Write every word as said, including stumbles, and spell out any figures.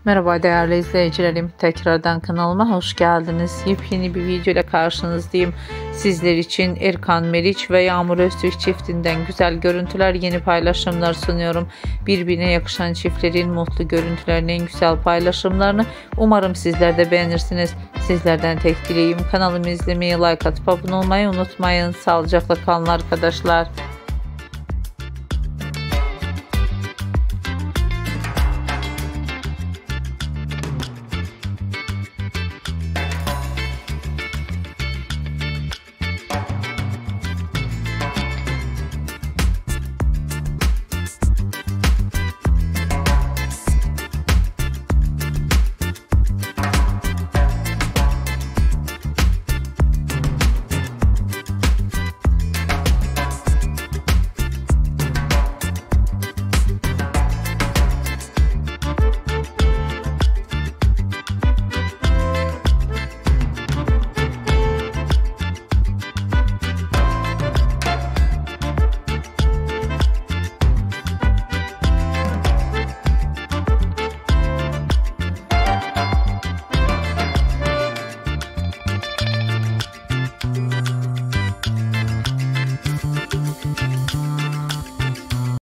Merhaba değerli izleyicilerim, tekrardan kanalıma hoş geldiniz. Yepyeni bir video ile karşınızdayım. Sizler için Erkan Meriç ve Yağmur Öztürk çiftinden güzel görüntüler, yeni paylaşımlar sunuyorum. Birbirine yakışan çiftlerin mutlu görüntülerini, en güzel paylaşımlarını umarım sizler de beğenirsiniz. Sizlerden tek dileğim kanalımı izlemeyi, like atıp abone olmayı unutmayın. Sağlıcakla kalın arkadaşlar.